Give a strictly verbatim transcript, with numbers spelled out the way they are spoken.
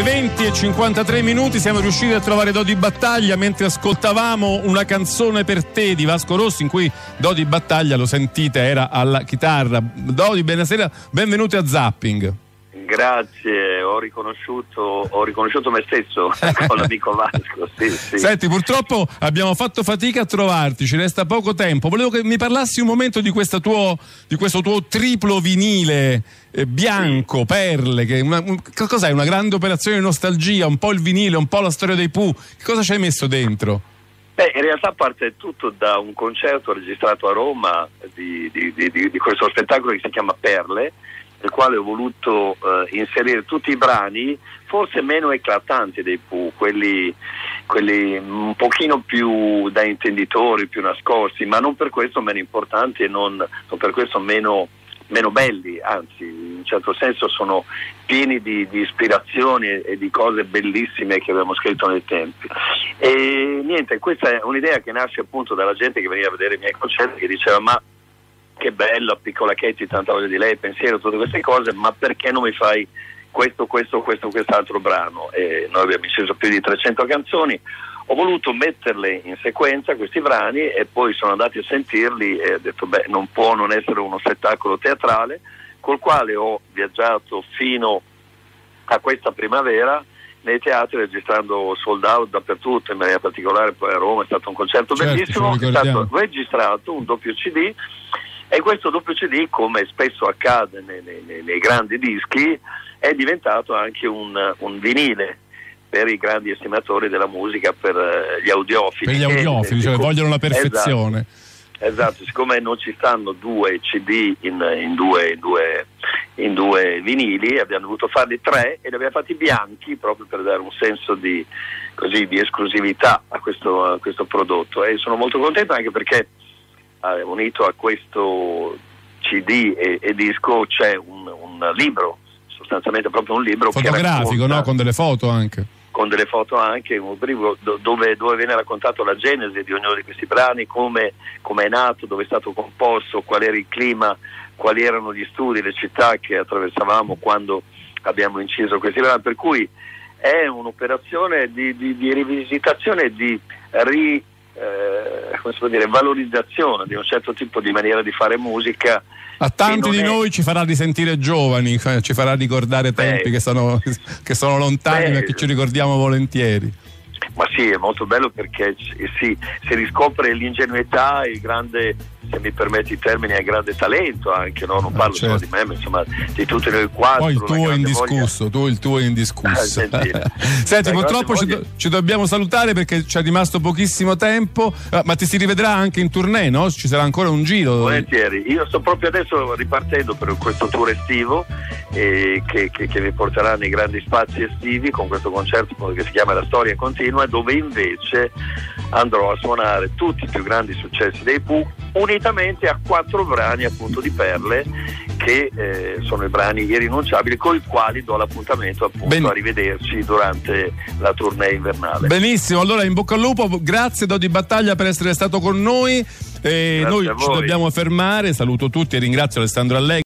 Le venti e cinquantatré minuti, siamo riusciti a trovare Dodi Battaglia mentre ascoltavamo una canzone per te di Vasco Rossi, in cui Dodi Battaglia, lo sentite, era alla chitarra. Dodi, buonasera, benvenuti a Zapping. Grazie, ho riconosciuto, ho riconosciuto me stesso con l'amico Vasco. Sì, sì. Senti, purtroppo abbiamo fatto fatica a trovarti, ci resta poco tempo. Volevo che mi parlassi un momento di, questo tuo, di questo tuo triplo vinile eh, bianco, sì. Perle. Che una, un, cos'è? Una grande operazione di nostalgia, un po' il vinile, un po' la storia dei Pooh. Che cosa ci hai messo dentro? Beh, in realtà parte tutto da un concerto registrato a Roma di, di, di, di, di questo spettacolo che si chiama Perle, nel quale ho voluto eh, inserire tutti i brani forse meno eclatanti dei Pooh, quelli, quelli un pochino più da intenditori, più nascosti, ma non per questo meno importanti e non, non per questo meno, meno belli, anzi in un certo senso sono pieni di, di ispirazioni e, e di cose bellissime che abbiamo scritto nei tempi. E niente, questa è un'idea che nasce appunto dalla gente che veniva a vedere i miei concerti, che diceva: ma che bello, Piccola Katy, tanta voglia di lei, pensiero, tutte queste cose, ma perché non mi fai questo, questo, questo, quest'altro brano? E noi abbiamo inciso più di trecento canzoni, ho voluto metterle in sequenza questi brani e poi sono andati a sentirli e ho detto beh, non può non essere uno spettacolo teatrale, col quale ho viaggiato fino a questa primavera nei teatri, registrando sold out dappertutto, in maniera particolare poi a Roma è stato un concerto certo, bellissimo, è stato registrato un doppio C D. E questo doppio C D, come spesso accade nei, nei, nei grandi dischi, è diventato anche un, un vinile per i grandi estimatori della musica, per uh, gli audiofili. Per gli audiofili, che, cioè siccome, vogliono la perfezione. Esatto, esatto, siccome non ci stanno due C D in, in, due, in, due, in due vinili, abbiamo dovuto farli tre e li abbiamo fatti bianchi proprio per dare un senso di, così, di esclusività a questo, a questo prodotto. E sono molto contento anche perché unito a questo C D e, e disco c'è un, un libro, sostanzialmente proprio un libro fotografico, che racconta, no? Con delle foto anche. Con delle foto anche, un libro dove, dove viene raccontato la genesi di ognuno di questi brani, come, come è nato, dove è stato composto, qual era il clima, quali erano gli studi, le città che attraversavamo quando abbiamo inciso questi brani, per cui è un'operazione di, di, di rivisitazione e di ri Eh, come si può dire, valorizzazione di un certo tipo di maniera di fare musica. A tanti di è... noi ci farà risentire giovani, ci farà ricordare tempi Beh, che sono, che sono lontani, Beh, ma che ci ricordiamo volentieri. Ma sì, è molto bello perché sì, si riscopre l'ingenuità, il grande, se mi permetti i termini, il grande talento anche, no? Non parlo ah, certo. solo di me, ma insomma di tutti noi quattro. Poi il tuo è indiscusso, voglia... tu il tuo è indiscusso. Ah, Senti, la purtroppo ci, do, ci dobbiamo salutare perché ci è rimasto pochissimo tempo, ma ti si rivedrà anche in tournée, no? Ci sarà ancora un giro. Volentieri, io sto proprio adesso ripartendo per questo tour estivo eh, che, che, che mi porterà nei grandi spazi estivi con questo concerto che si chiama La Storia Continua, dove invece andrò a suonare tutti i più grandi successi dei Pooh unitamente a quattro brani appunto di Perle che eh, sono i brani irrinunciabili con i quali do l'appuntamento appunto ben... a rivederci durante la tournée invernale. Benissimo, allora in bocca al lupo, grazie Dodi Battaglia per essere stato con noi e noi ci dobbiamo fermare, saluto tutti e ringrazio Alessandro Allegri.